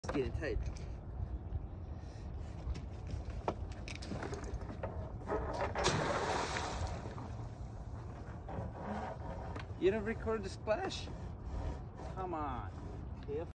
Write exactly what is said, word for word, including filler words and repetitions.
Let's get it tight. You didn't record the splash? Come on.